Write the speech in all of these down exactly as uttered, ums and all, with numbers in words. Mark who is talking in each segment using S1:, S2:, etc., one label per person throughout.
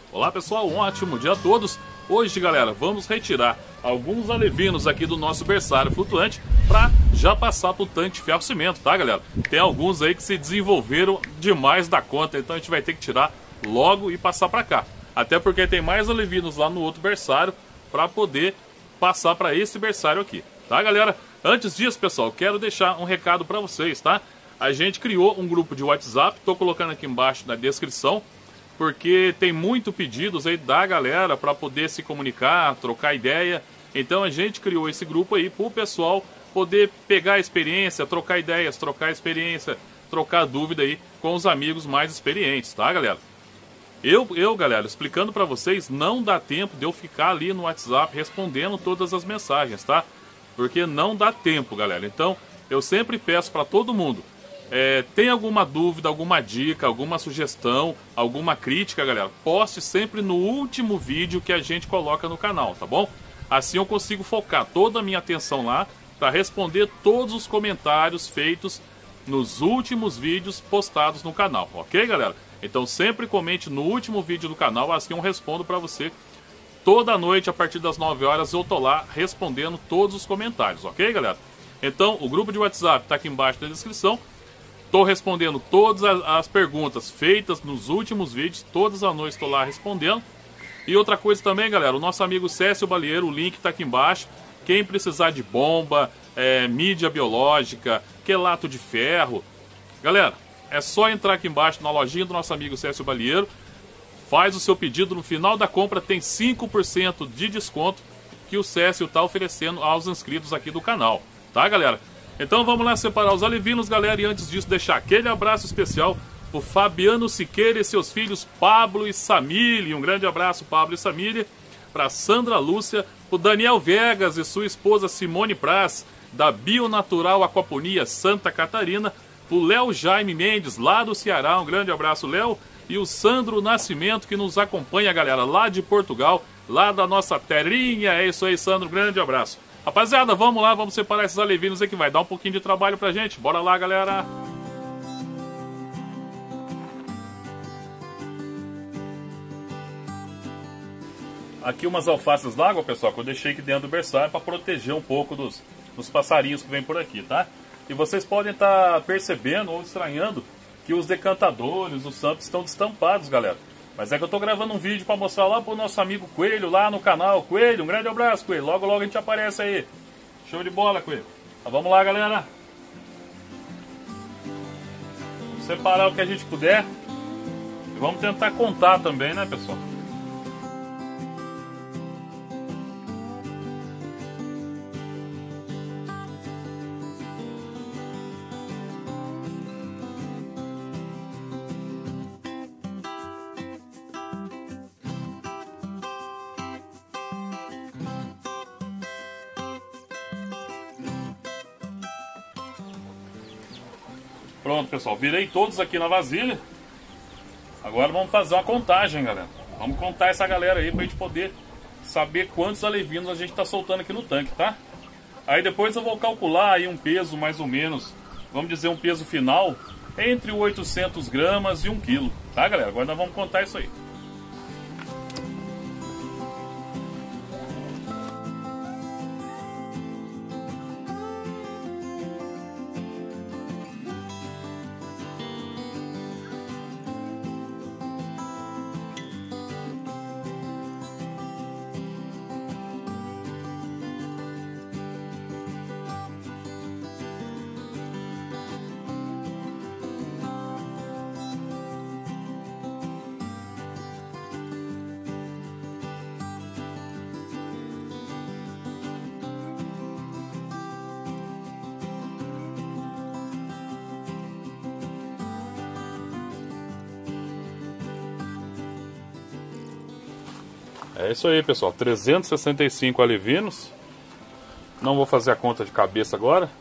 S1: Olá pessoal, um ótimo dia a todos. Hoje, galera, vamos retirar alguns alevinos aqui do nosso berçário flutuante para já passar para o tanque de ferro cimento, tá, galera? Tem alguns aí que se desenvolveram demais da conta, então a gente vai ter que tirar logo e passar para cá. Até porque tem mais alevinos lá no outro berçário para poder passar para esse berçário aqui, tá, galera? Antes disso, pessoal, quero deixar um recado para vocês, tá? A gente criou um grupo de WhatsApp, tô colocando aqui embaixo na descrição, porque tem muito pedidos aí da galera para poder se comunicar, trocar ideia. Então a gente criou esse grupo aí para o pessoal poder pegar a experiência, trocar ideias, trocar experiência, trocar dúvida aí com os amigos mais experientes, tá, galera? Eu, eu galera, explicando para vocês, não dá tempo de eu ficar ali no WhatsApp respondendo todas as mensagens, tá? Porque não dá tempo, galera. Então eu sempre peço para todo mundo, É, tem alguma dúvida, alguma dica, alguma sugestão, alguma crítica, galera, poste sempre no último vídeo que a gente coloca no canal, tá bom? Assim eu consigo focar toda a minha atenção lá para responder todos os comentários feitos nos últimos vídeos postados no canal, ok, galera? Então sempre comente no último vídeo do canal, assim eu respondo para você. Toda noite, a partir das nove horas, eu tô lá respondendo todos os comentários, ok, galera? Então o grupo de WhatsApp tá aqui embaixo na descrição. Estou respondendo todas as perguntas feitas nos últimos vídeos, todas as noites estou lá respondendo. E outra coisa também, galera, o nosso amigo Cécio Balieiro, o link está aqui embaixo. Quem precisar de bomba, é, mídia biológica, quelato de ferro, galera, é só entrar aqui embaixo na lojinha do nosso amigo Cécio Balieiro, faz o seu pedido, no final da compra tem cinco por cento de desconto que o Cécio está oferecendo aos inscritos aqui do canal, tá, galera? Então vamos lá separar os alevinos, galera, e antes disso deixar aquele abraço especial pro Fabiano Siqueira e seus filhos Pablo e Samília. Um grande abraço, Pablo e Samília. Para Sandra Lúcia, pro Daniel Vegas e sua esposa Simone Praz, da Bionatural Aquaponia Santa Catarina. Pro Léo Jaime Mendes, lá do Ceará. Um grande abraço, Léo. E o Sandro Nascimento, que nos acompanha, galera, lá de Portugal, lá da nossa terrinha. É isso aí, Sandro, grande abraço. Rapaziada, vamos lá, vamos separar esses alevinos aí que vai dar um pouquinho de trabalho pra gente. Bora lá, galera! Aqui umas alfaces d'água, pessoal, que eu deixei aqui dentro do berçário para proteger um pouco dos, dos passarinhos que vem por aqui, tá? E vocês podem estar percebendo ou estranhando que os decantadores, os santos estão destampados, galera. Mas é que eu tô gravando um vídeo para mostrar lá pro nosso amigo Coelho, lá no canal. Coelho, um grande abraço, Coelho. Logo, logo a gente aparece aí. Show de bola, Coelho. Então, vamos lá, galera. Vamos separar o que a gente puder. E vamos tentar contar também, né, pessoal? Pronto, pessoal, virei todos aqui na vasilha. Agora vamos fazer uma contagem, galera. Vamos contar essa galera aí pra gente poder saber quantos alevinos a gente tá soltando aqui no tanque, tá? Aí depois eu vou calcular aí um peso mais ou menos, vamos dizer um peso final, entre oitocentos gramas e um quilo, tá, galera? Agora nós vamos contar isso aí. É isso aí, pessoal, trezentos e sessenta e cinco alevinos. Não vou fazer a conta de cabeça agora,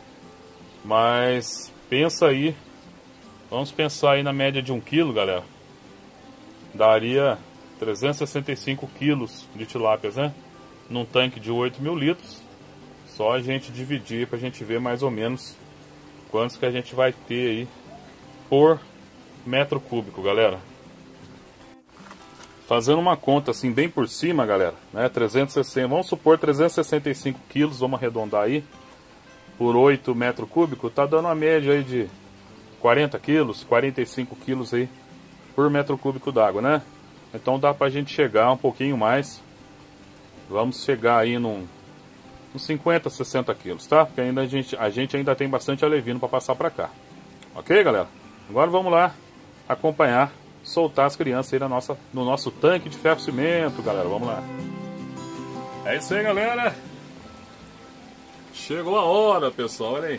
S1: mas pensa aí, vamos pensar aí na média de um quilo, galera. Daria trezentos e sessenta e cinco quilos de tilápias, né? Num tanque de oito mil litros. Só a gente dividir pra gente ver mais ou menos quantos que a gente vai ter aí por metro cúbico, galera. Fazendo uma conta assim bem por cima, galera, né? trezentos e sessenta, vamos supor trezentos e sessenta e cinco quilos, vamos arredondar aí, por oito metros cúbicos, tá dando uma média aí de quarenta quilos, quarenta e cinco quilos aí por metro cúbico d'água, né? Então dá pra gente chegar um pouquinho mais. Vamos chegar aí num, uns cinquenta, sessenta quilos, tá? Porque ainda a gente, a gente ainda tem bastante alevino para passar para cá. Ok, galera? Agora vamos lá acompanhar, soltar as crianças aí na nossa, no nosso tanque de ferro cimento, galera. Vamos lá. É isso aí, galera. Chegou a hora, pessoal. Olha aí.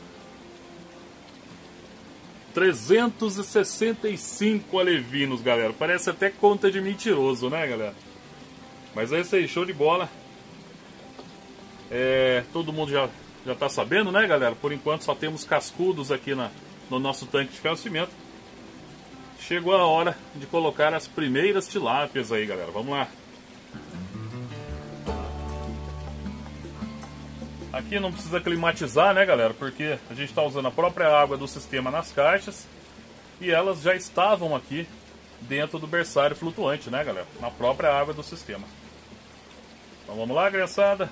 S1: trezentos e sessenta e cinco alevinos, galera. Parece até conta de mentiroso, né, galera? Mas é isso aí, show de bola. É, todo mundo já, já tá sabendo, né, galera? Por enquanto só temos cascudos aqui na, no nosso tanque de ferro cimento. Chegou a hora de colocar as primeiras tilápias aí, galera. Vamos lá. Aqui não precisa climatizar, né, galera? Porque a gente está usando a própria água do sistema nas caixas. E elas já estavam aqui dentro do berçário flutuante, né, galera? Na própria água do sistema. Então vamos lá, criançada.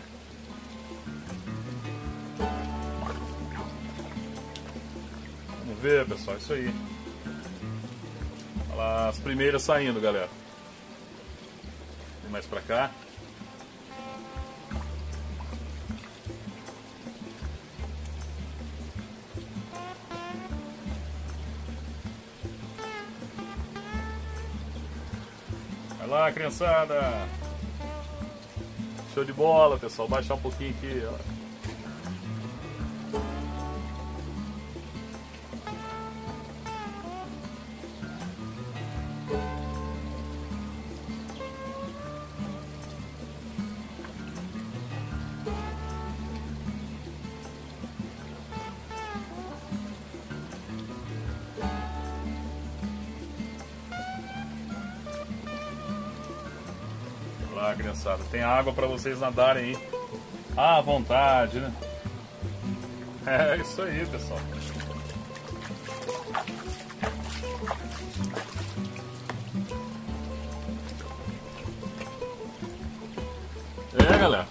S1: Vamos ver, pessoal, isso aí. Olha lá, as primeiras saindo, galera. Vem mais pra cá. Vai lá, criançada. Show de bola, pessoal. Baixar um pouquinho aqui, ó. Lá, criançada, tem água para vocês nadarem aí à vontade, né? É isso aí, pessoal. É, galera.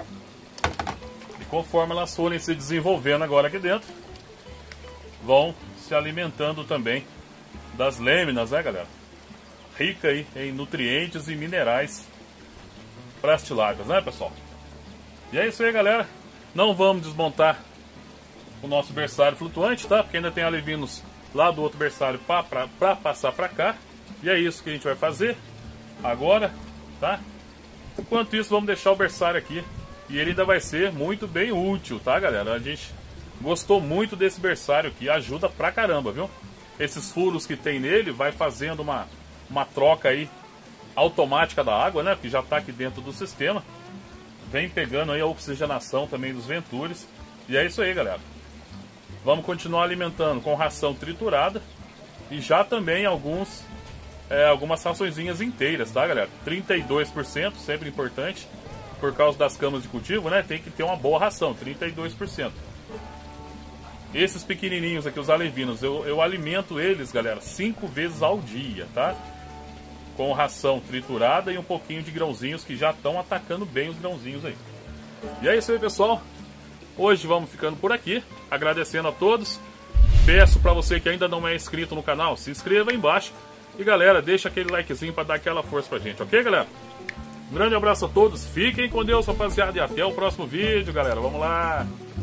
S1: E conforme elas forem se desenvolvendo agora aqui dentro, vão se alimentando também das lâminas, né, galera? Rica aí em nutrientes e minerais para as tilápias, né, pessoal? E é isso aí, galera. Não vamos desmontar o nosso berçário flutuante, tá? Porque ainda tem alevinos lá do outro berçário para passar para cá. E é isso que a gente vai fazer agora, tá? Enquanto isso, vamos deixar o berçário aqui. E ele ainda vai ser muito bem útil, tá, galera? A gente gostou muito desse berçário aqui. Ajuda pra caramba, viu? Esses furos que tem nele vai fazendo uma, uma troca aí automática da água, né? Que já está aqui dentro do sistema. Vem pegando aí a oxigenação também dos ventures. E é isso aí, galera. Vamos continuar alimentando com ração triturada. E já também alguns é, algumas raçõezinhas inteiras, tá, galera? trinta e dois por cento, sempre importante. Por causa das camas de cultivo, né? Tem que ter uma boa ração, trinta e dois por cento. Esses pequenininhos aqui, os alevinos, eu, eu alimento eles, galera, cinco vezes ao dia, tá? Com ração triturada e um pouquinho de grãozinhos que já estão atacando bem os grãozinhos aí. E é isso aí, pessoal. Hoje vamos ficando por aqui, agradecendo a todos. Peço para você que ainda não é inscrito no canal, se inscreva aí embaixo. E galera, deixa aquele likezinho para dar aquela força pra gente, ok, galera? Um grande abraço a todos, fiquem com Deus, rapaziada, e até o próximo vídeo, galera. Vamos lá!